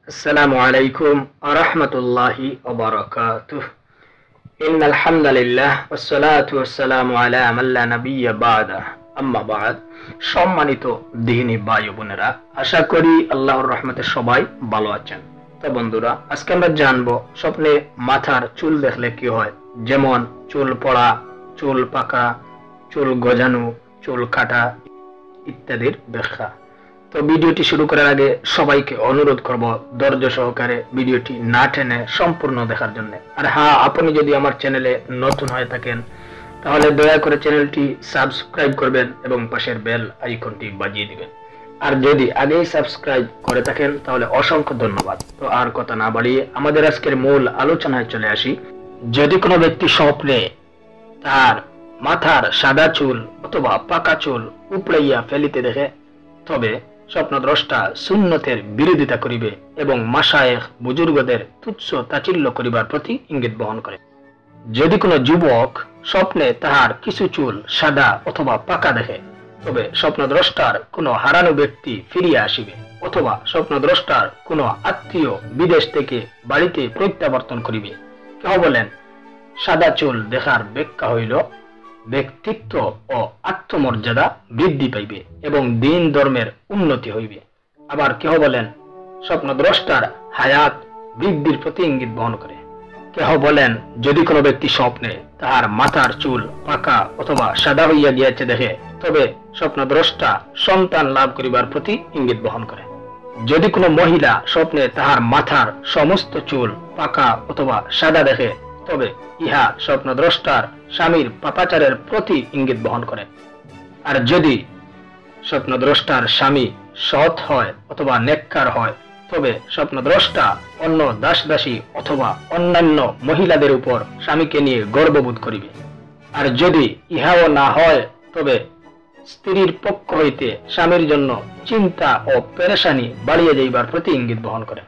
আসসালামু আলাইকুম ওয়া রাহমাতুল্লাহি ওয়া বারাকাতুহু। ইন্নাল হামদালিল্লাহ ওয়াস সালাতু ওয়াস সালামু আলা মান লা নাবিয়্যা বা'দা। আম্মা বা'দ। সম্মানিত দ্বীনী ভাই ও বোনেরা, আশা করি আল্লাহর রহমতে সবাই ভালো আছেন। তো বন্ধুরা, আজকে আমরা জানবো স্বপ্নে মাথার চুল দেখলে কি হয়, যেমন চুল পড়া, চুল পাকা, চুল গজানো, চুল কাটা ইত্যাদির ব্যাখ্যা। তো ভিডিওটি শুরু করার আগে সবাইকে অনুরোধ করব ধৈর্য সহকারে ভিডিওটি না টেনে সম্পূর্ণ দেখার জন্য। আর হ্যাঁ, আপনি যদি আমার চ্যানেলে নতুন হয়ে থাকেন তাহলে দয়া করে চ্যানেলটি সাবস্ক্রাইব করবেন এবং পাশের বেল আইকনটি বাজিয়ে দিবেন। আর যদি আগেই সাবস্ক্রাইব করে থাকেন তাহলে অসংখ্য ধন্যবাদ। তো আর কথা না বাড়িয়ে আমাদের আজকের মূল আলোচনায় চলে আসি। যদি কোনো ব্যক্তি স্বপ্নে তার মাথার সাদা চুল অথবা পাকা চুল উপড়াইয়া ফেলিতে দেখে, তবে স্বপ্নদ্রষ্টা সুন্নতের বিরোধিতা করিবে এবং মাশায়েখ বুজুর্গদের তুচ্ছ তাচ্ছিল্য করিবার প্রতি ইঙ্গিত বহন করে। যদি কোনো যুবক স্বপ্নে তাহার কিছু চুল সাদা অথবা পাকা দেখে, তবে স্বপ্নদ্রষ্টার কোনো হারানো ব্যক্তি ফিরিয়া আসিবে অথবা স্বপ্নদ্রষ্টার কোনো আত্মীয় বিদেশ থেকে বাড়িতে প্রত্যাবর্তন করিবে। কেহ বলেন, সাদা চুল দেখার ব্যাখ্যা হইল ব্যক্তিত্ব ও আত্মমর্যাদা বৃদ্ধি পাইবে এবং দিন ধর্মের উন্নতি হইবে। আবার কেহ বলেন, স্বপ্নদ্রষ্টার হায়াত বৃদ্ধির প্রতি ইঙ্গিত বহন করে। কেহ বলেন, যদি কোনো ব্যক্তি স্বপ্নে তাহার মাথার চুল পাকা অথবা সাদা হইয়া গিয়াছে দেখে, তবে স্বপ্নদ্রষ্টা সন্তান লাভ করিবার প্রতি ইঙ্গিত বহন করে। যদি কোনো মহিলা স্বপ্নে তাহার মাথার সমস্ত চুল পাকা অথবা সাদা দেখে, তবে ইহা স্বপ্নদ্রষ্টার স্বামীর পাপাচারের প্রতি ইঙ্গিত বহন করে। আর যদি স্বপ্নদ্রষ্টার স্বামী সৎ হয় অথবা নেককার হয়, তবে স্বপ্নদ্রষ্টা অন্য দাসদাসী অথবা অন্যান্য মহিলাদের উপর স্বামীকে নিয়ে গর্ববোধ করিবে। আর যদি ইহাও না হয়, তবে স্ত্রীর পক্ষ হইতে স্বামীর জন্য চিন্তা ও পেরেশানি বাড়িয়ে যাইবার প্রতি ইঙ্গিত বহন করে।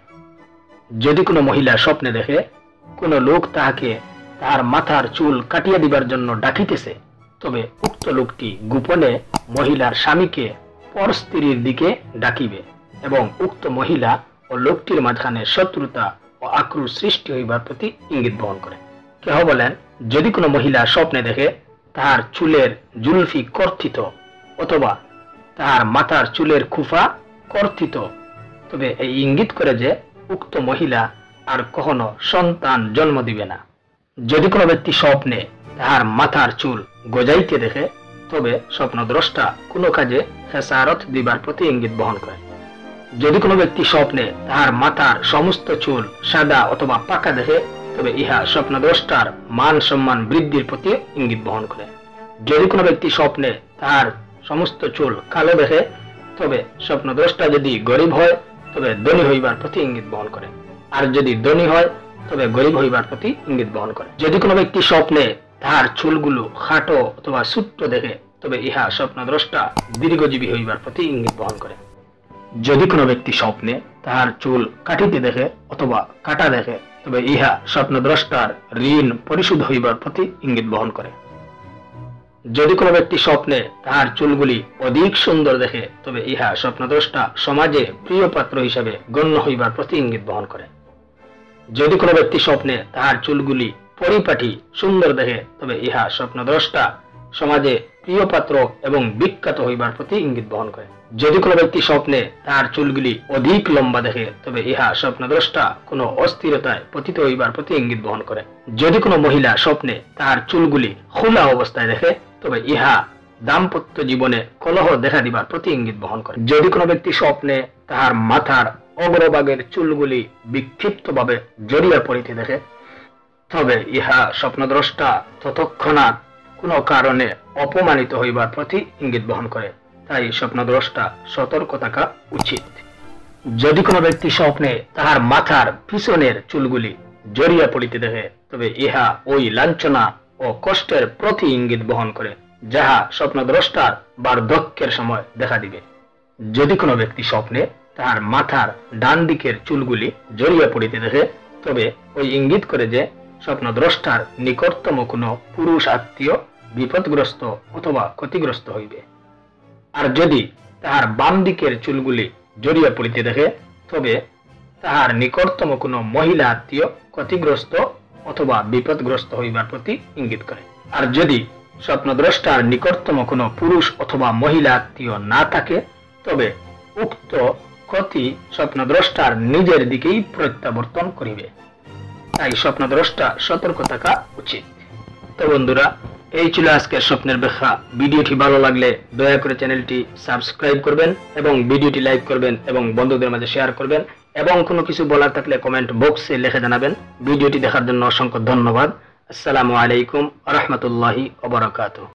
যদি কোনো মহিলা স্বপ্নে দেখে কোনো লোক তাহাকে তাহার মাথার চুল কাটিয়া দিবার জন্য ডাকিতেছে, তবে উক্ত লোকটি গোপনে মহিলার স্বামীকে পর স্ত্রীর দিকে ডাকিবে এবং উক্ত মহিলা ও লোকটির মাঝখানে শত্রুতা ও আক্রোশ সৃষ্টি হইবার প্রতি ইঙ্গিত বহন করে। কেহ বলেন, যদি কোনো মহিলা স্বপ্নে দেখে তাহার চুলের জুলফি কর্তিত অথবা তাহার মাথার চুলের খুফা কর্তিত, তবে এই ইঙ্গিত করে যে উক্ত মহিলা আর কখনো সন্তান জন্ম দিবে না। যদি কোনো ব্যক্তি স্বপ্নে তাহার মাথার চুল গজাইতে দেখে, তবে স্বপ্নদ্রষ্টা কোনো কাজে খেসারত দিবার প্রতি ইঙ্গিত বহন করে। যদি কোনো ব্যক্তি স্বপ্নে তাহার মাথার সমস্ত চুল সাদা অথবা পাকা দেখে, তবে ইহা স্বপ্নদ্রষ্টার মান সম্মান বৃদ্ধির প্রতি ইঙ্গিত বহন করে। যদি কোনো ব্যক্তি স্বপ্নে তাহার সমস্ত চুল কালো দেখে, তবে স্বপ্নদ্রষ্টা যদি গরিব হয় তবে ধনী হইবার প্রতি ইঙ্গিত বহন করে। আর যদি ধনী হয় তবে গরিব হইবার প্রতি ইঙ্গিত বহন করে। যদি কোনো ব্যক্তি স্বপ্নে তাহার চুলগুলো খাটো অথবা ছোট্ট দেখে, তবে ইহা স্বপ্নদ্রষ্টা দীর্ঘজীবী হইবার প্রতি ইঙ্গিত বহন করে। যদি কোনো ব্যক্তি স্বপ্নে তাহার চুল কাটিতে দেখে অথবা কাটা দেখে, তবে ইহা স্বপ্নদ্রষ্টার ঋণ পরিশোধ হইবার প্রতি ইঙ্গিত বহন করে। যদি কোনো ব্যক্তি স্বপ্নে তাহার চুলগুলি অধিক সুন্দর দেখে, তবে ইহা স্বপ্নদ্রষ্টা সমাজে প্রিয় পাত্র হিসাবে গণ্য হইবার প্রতি ইঙ্গিত বহন করে। যদি কোনো ব্যক্তি স্বপ্নে তাহার চুলগুলি পরিপাটি সুন্দর দেখে, তবে ইহা স্বপ্নদ্রষ্টা সমাজে প্রিয় পাত্র এবং বিখ্যাত হইবার প্রতি ইঙ্গিত বহন করে। যদি কোনো ব্যক্তি স্বপ্নে তাহার চুলগুলি অধিক লম্বা দেখে, তবে ইহা স্বপ্নদ্রষ্টা কোনো অস্থিরতায় পতিত হইবার প্রতি ইঙ্গিত বহন করে। যদি কোনো মহিলা স্বপ্নে তাহার চুলগুলি খোলা অবস্থায় দেখে, তবে ইহা দাম্পত্য জীবনে কলহ দেখা দিবার প্রতি ইঙ্গিত বহন করে। যদি কোনো ব্যক্তি স্বপ্নে তাহার মাথার অগ্রভাগের চুলগুলি বিক্ষিপ্তভাবে জড়িয়া পড়িতে দেখে, তবে ইহা স্বপ্নদ্রষ্টা তৎক্ষণাৎ কোনো কারণে অপমানিত হইবার প্রতি ইঙ্গিত বহন করে। তাই স্বপ্নদ্রষ্টা সতর্ক থাকা উচিত। যদি কোনো ব্যক্তি স্বপ্নে তাহার মাথার পিছনের চুলগুলি জড়িয়া পড়িতে দেখে, তবে ইহা ওই লাঞ্ছনা ও কষ্টের প্রতি ইঙ্গিত বহন করে, যাহা স্বপ্নদ্রষ্টার বার্ধক্যের সময় দেখা দিবে। যদি কোনো ব্যক্তি স্বপ্নে তাহার মাথার ডান দিকের চুলগুলি জড়িয়া পড়িতে দেখে, তবে ওই ইঙ্গিত করে যে স্বপ্নদ্রষ্টার নিকটতম কোনো পুরুষ আত্মীয় বিপদগ্রস্ত অথবা ক্ষতিগ্রস্ত হইবে। আর যদি তাহার বাম দিকের চুলগুলি জড়িয়া পড়িতে দেখে, তবে তাহার নিকটতম কোনো মহিলা আত্মীয় ক্ষতিগ্রস্ত অথবা বিপদগ্রস্ত হইবার প্রতি ইঙ্গিত করে। আর যদি স্বপ্নদ্রষ্টার নিকটতম কোনো পুরুষ অথবা মহিলা আত্মীয় না থাকে, তবে উক্ত ক্ষতি স্বপ্নদ্রষ্টার নিজের দিকেই প্রত্যাবর্তন করিবে। তাই স্বপ্নদ্রষ্টা সতর্ক থাকা উচিত। তো বন্ধুরা, এই ছিল আজকের স্বপ্নের ব্যাখ্যা। ভিডিওটি ভালো লাগলে দয়া করে চ্যানেলটি সাবস্ক্রাইব করবেন এবং ভিডিওটি লাইক করবেন এবং বন্ধুদের মাঝে শেয়ার করবেন, এবং কোনো কিছু বলার থাকলে কমেন্ট বক্সে লিখে জানাবেন। ভিডিওটি দেখার জন্য অসংখ্য ধন্যবাদ। আসসালামু আলাইকুম ওয়া রাহমাতুল্লাহি ওয়া বারাকাতুহু।